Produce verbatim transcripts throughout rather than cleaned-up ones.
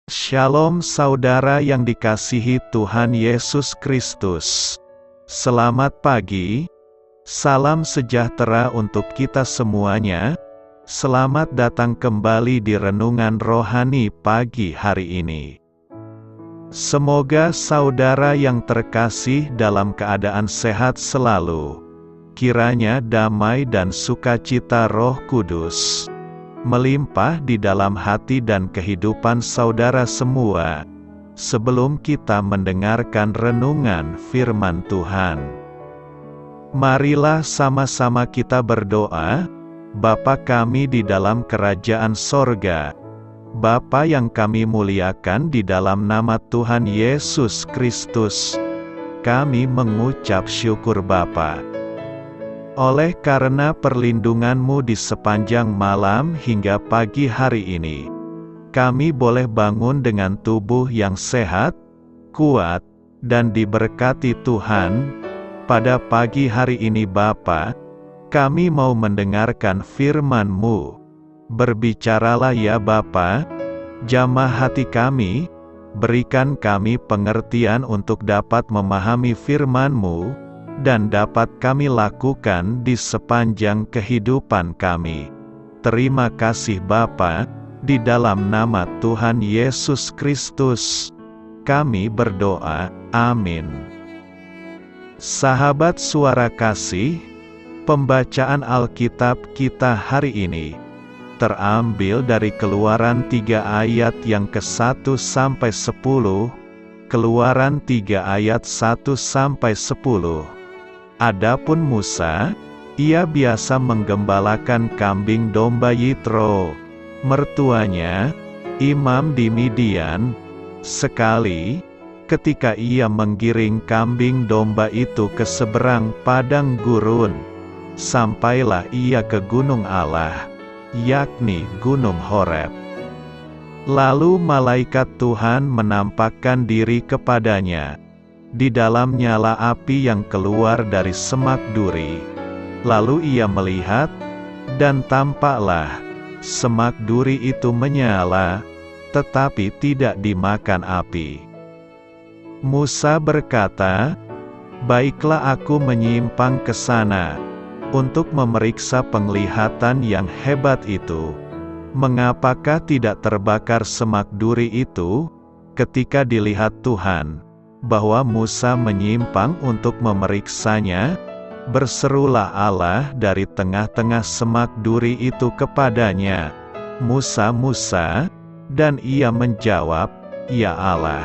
Shalom saudara yang dikasihi Tuhan Yesus Kristus. Selamat pagi, salam sejahtera untuk kita semuanya. Selamat datang kembali di Renungan Rohani pagi hari ini. Semoga saudara yang terkasih dalam keadaan sehat selalu. Kiranya damai dan sukacita Roh Kudus melimpah di dalam hati dan kehidupan saudara semua, sebelum kita mendengarkan renungan firman Tuhan. Marilah sama-sama kita berdoa. Bapa kami di dalam kerajaan sorga, Bapa yang kami muliakan di dalam nama Tuhan Yesus Kristus, kami mengucap syukur Bapa. Oleh karena perlindungan-Mu di sepanjang malam hingga pagi hari ini, kami boleh bangun dengan tubuh yang sehat, kuat, dan diberkati Tuhan. Pada pagi hari ini Bapa, kami mau mendengarkan firman-Mu. Berbicaralah ya Bapa, jamah hati kami, berikan kami pengertian untuk dapat memahami firman-Mu, dan dapat kami lakukan di sepanjang kehidupan kami. Terima kasih Bapa, di dalam nama Tuhan Yesus Kristus, kami berdoa, amin. Sahabat suara kasih, pembacaan Alkitab kita hari ini terambil dari Keluaran tiga ayat yang ke satu sampai sepuluh, Keluaran tiga ayat satu sampai sepuluh. Adapun Musa, ia biasa menggembalakan kambing domba Yitro, mertuanya, imam di Midian. Sekali, ketika ia menggiring kambing domba itu ke seberang padang gurun, sampailah ia ke gunung Allah, yakni Gunung Horeb. Lalu malaikat Tuhan menampakkan diri kepadanya di dalam nyala api yang keluar dari semak duri. Lalu ia melihat, dan tampaklah semak duri itu menyala, tetapi tidak dimakan api. Musa berkata, "Baiklah, aku menyimpang ke sana untuk memeriksa penglihatan yang hebat itu. Mengapakah tidak terbakar semak duri itu?" Ketika dilihat Tuhan bahwa Musa menyimpang untuk memeriksanya, berserulah Allah dari tengah-tengah semak duri itu kepadanya, "Musa, Musa," dan ia menjawab, "Ya Allah."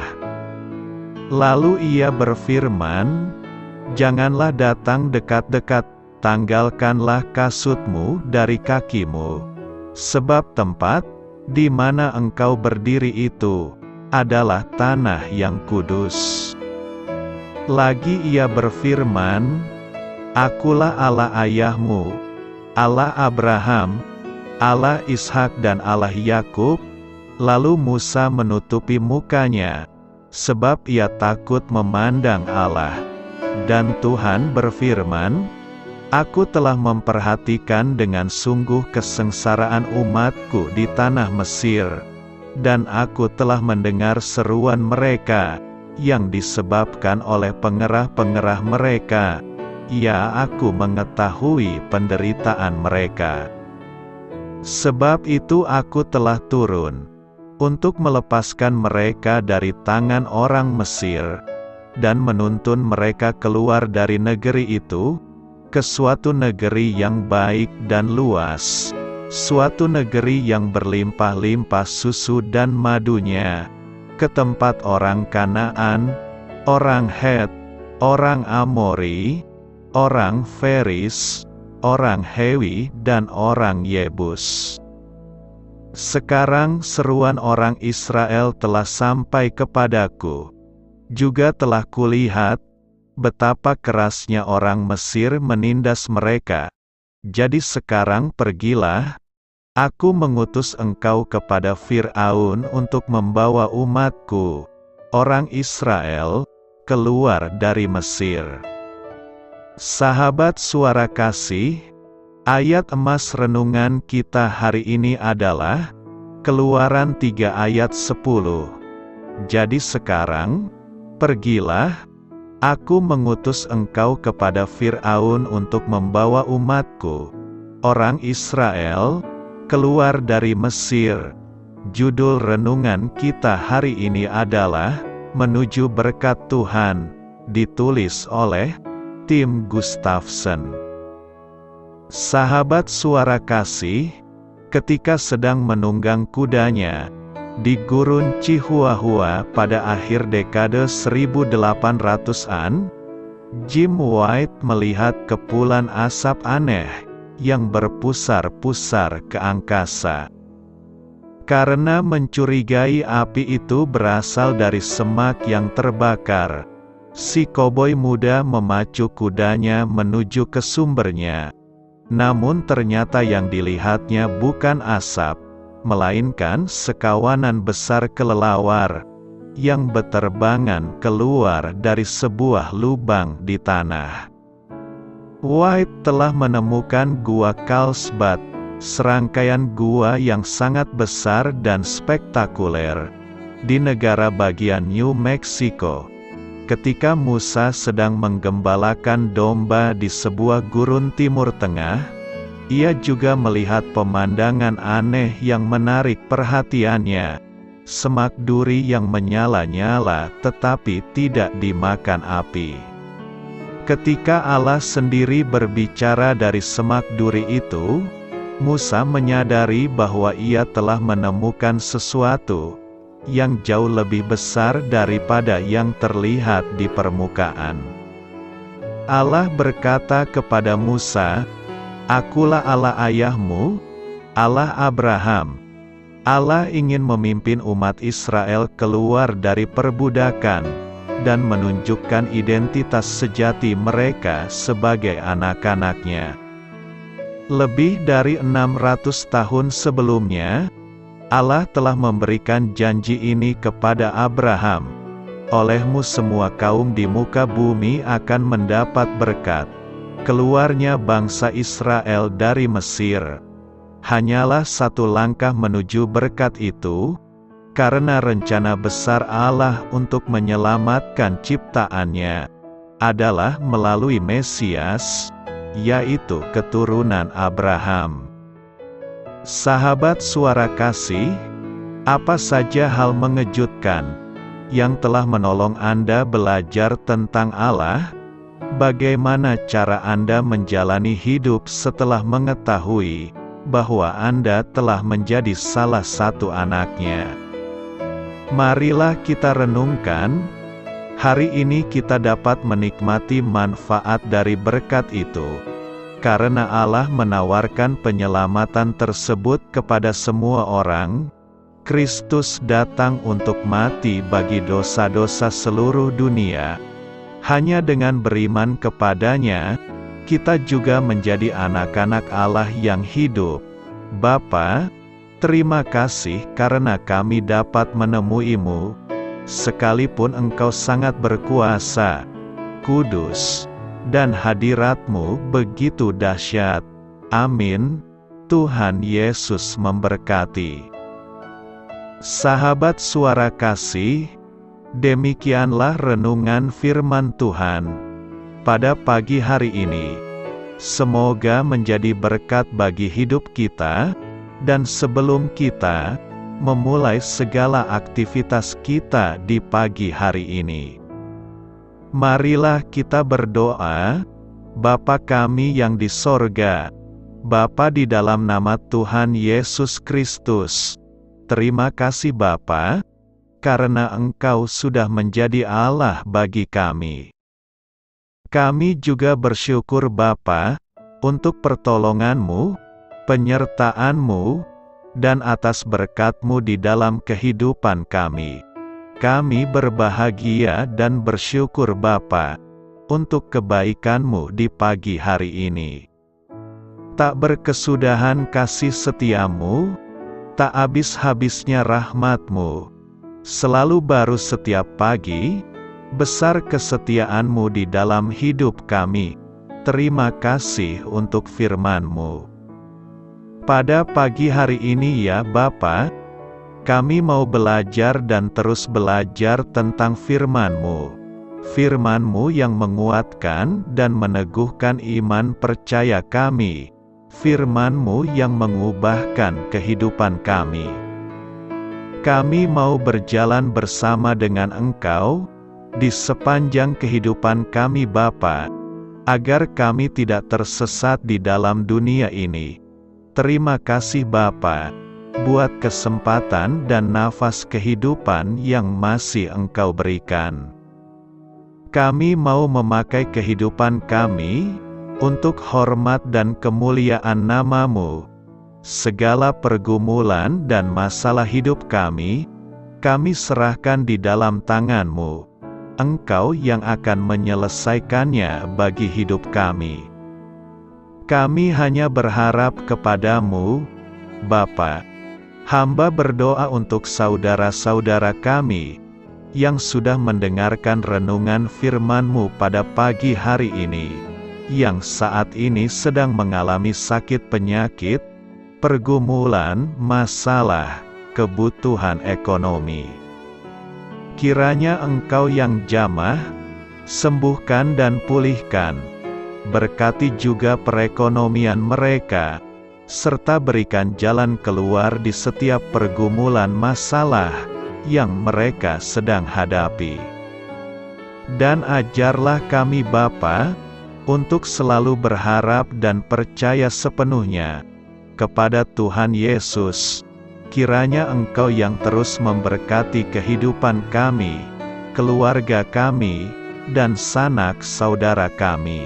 Lalu ia berfirman, "Janganlah datang dekat-dekat, tanggalkanlah kasutmu dari kakimu, sebab tempat di mana engkau berdiri itu adalah tanah yang kudus." Lagi ia berfirman, "Akulah Allah ayahmu, Allah Abraham, Allah Ishak dan Allah Yakub." Lalu Musa menutupi mukanya, sebab ia takut memandang Allah. Dan Tuhan berfirman, "Aku telah memperhatikan dengan sungguh kesengsaraan umatku di tanah Mesir, dan aku telah mendengar seruan mereka yang disebabkan oleh pengerah-pengerah mereka. Ya, aku mengetahui penderitaan mereka. Sebab itu aku telah turun untuk melepaskan mereka dari tangan orang Mesir, dan menuntun mereka keluar dari negeri itu, ke suatu negeri yang baik dan luas, suatu negeri yang berlimpah-limpah susu dan madunya, ke tempat orang Kanaan, orang Het, orang Amori, orang Feris, orang Hewi dan orang Yebus. Sekarang seruan orang Israel telah sampai kepadaku. Juga telah kulihat betapa kerasnya orang Mesir menindas mereka. Jadi sekarang pergilah, aku mengutus engkau kepada Fir'aun untuk membawa umatku, orang Israel, keluar dari Mesir." Sahabat suara kasih, ayat emas renungan kita hari ini adalah Keluaran tiga ayat sepuluh. Jadi sekarang, pergilah, aku mengutus engkau kepada Fir'aun untuk membawa umatku, orang Israel, keluar dari Mesir. Judul renungan kita hari ini adalah, Menuju Berkat Tuhan, ditulis oleh Tim Gustafson. Sahabat Suara Kasih, ketika sedang menunggang kudanya di gurun Chihuahua pada akhir dekade seribu delapan ratusan, Jim White melihat kepulan asap aneh yang berpusar-pusar ke angkasa. Karena mencurigai api itu berasal dari semak yang terbakar, si koboi muda memacu kudanya menuju ke sumbernya. Namun ternyata yang dilihatnya bukan asap, melainkan sekawanan besar kelelawar yang beterbangan keluar dari sebuah lubang di tanah. White telah menemukan Gua Carlsbad, serangkaian gua yang sangat besar dan spektakuler di negara bagian New Mexico. Ketika Musa sedang menggembalakan domba di sebuah gurun Timur Tengah, ia juga melihat pemandangan aneh yang menarik perhatiannya. Semak duri yang menyala-nyala tetapi tidak dimakan api. Ketika Allah sendiri berbicara dari semak duri itu, Musa menyadari bahwa ia telah menemukan sesuatu yang jauh lebih besar daripada yang terlihat di permukaan. Allah berkata kepada Musa, "Akulah Allah ayahmu, Allah Abraham." Allah ingin memimpin umat Israel keluar dari perbudakan dan menunjukkan identitas sejati mereka sebagai anak-anaknya. Lebih dari enam ratus tahun sebelumnya, Allah telah memberikan janji ini kepada Abraham. Olehmu semua kaum di muka bumi akan mendapat berkat. Keluarnya bangsa Israel dari Mesir. Hanyalah satu langkah menuju berkat itu, karena rencana besar Allah untuk menyelamatkan ciptaannya adalah melalui Mesias, yaitu keturunan Abraham. Sahabat Suara Kasih, apa saja hal mengejutkan yang telah menolong Anda belajar tentang Allah? Bagaimana cara Anda menjalani hidup setelah mengetahui bahwa Anda telah menjadi salah satu anaknya? Marilah kita renungkan, hari ini kita dapat menikmati manfaat dari berkat itu, karena Allah menawarkan penyelamatan tersebut kepada semua orang. Kristus datang untuk mati bagi dosa-dosa seluruh dunia. Hanya dengan beriman kepadanya, kita juga menjadi anak-anak Allah yang hidup. Bapa, terima kasih karena kami dapat menemuimu, sekalipun Engkau sangat berkuasa, kudus, dan hadirat-Mu begitu dahsyat. Amin. Tuhan Yesus memberkati. Sahabat Suara Kasih, demikianlah renungan firman Tuhan pada pagi hari ini. Semoga menjadi berkat bagi hidup kita, dan sebelum kita memulai segala aktivitas kita di pagi hari ini, marilah kita berdoa. Bapa kami yang di sorga, Bapa di dalam nama Tuhan Yesus Kristus, terima kasih Bapa, karena Engkau sudah menjadi Allah bagi kami. Kami juga bersyukur Bapa, untuk pertolongan-Mu, penyertaan-Mu, dan atas berkat-Mu di dalam kehidupan kami. Kami berbahagia dan bersyukur Bapa, untuk kebaikan-Mu di pagi hari ini. Tak berkesudahan kasih setia-Mu, tak habis-habisnya rahmat-Mu, selalu baru setiap pagi. Besar kesetiaan-Mu di dalam hidup kami. Terima kasih untuk firman-Mu. Pada pagi hari ini ya Bapa, Kami mau belajar dan terus belajar tentang firman-Mu. Firman-Mu yang menguatkan dan meneguhkan iman percaya kami. Firman-Mu yang mengubahkan kehidupan kami. Kami mau berjalan bersama dengan Engkau di sepanjang kehidupan kami Bapa, agar kami tidak tersesat di dalam dunia ini. Terima kasih Bapa, buat kesempatan dan nafas kehidupan yang masih Engkau berikan. Kami mau memakai kehidupan kami untuk hormat dan kemuliaan nama-Mu. Segala pergumulan dan masalah hidup kami, kami serahkan di dalam tangan-Mu. Engkau yang akan menyelesaikannya bagi hidup kami. Kami hanya berharap kepada-Mu, Bapa. Hamba berdoa untuk saudara-saudara kami yang sudah mendengarkan renungan firman-Mu pada pagi hari ini, yang saat ini sedang mengalami sakit penyakit, pergumulan, masalah, kebutuhan ekonomi. Kiranya Engkau yang jamah, sembuhkan dan pulihkan. Berkati juga perekonomian mereka, serta berikan jalan keluar di setiap pergumulan masalah yang mereka sedang hadapi. Dan ajarlah kami Bapa, untuk selalu berharap dan percaya sepenuhnya kepada Tuhan Yesus. Kiranya Engkau yang terus memberkati kehidupan kami, keluarga kami, dan sanak saudara kami.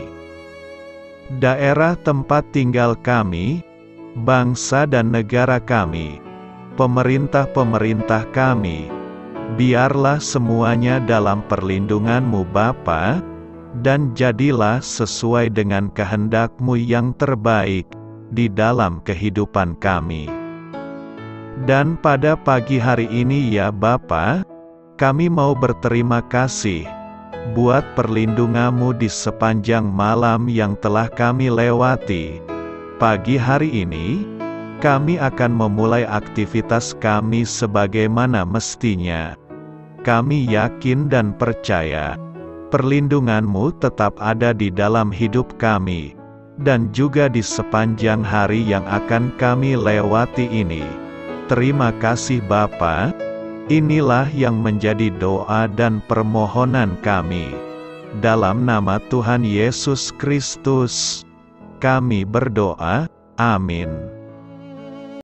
Daerah tempat tinggal kami, bangsa dan negara kami, pemerintah-pemerintah kami, biarlah semuanya dalam perlindungan-Mu Bapa, dan jadilah sesuai dengan kehendak-Mu yang terbaik di dalam kehidupan kami. Dan pada pagi hari ini ya Bapa, kami mau berterima kasih buat perlindungan-Mu di sepanjang malam yang telah kami lewati. Pagi hari ini, kami akan memulai aktivitas kami sebagaimana mestinya. Kami yakin dan percaya, perlindungan-Mu tetap ada di dalam hidup kami, dan juga di sepanjang hari yang akan kami lewati ini. Terima kasih Bapa, inilah yang menjadi doa dan permohonan kami. Dalam nama Tuhan Yesus Kristus, kami berdoa, amin.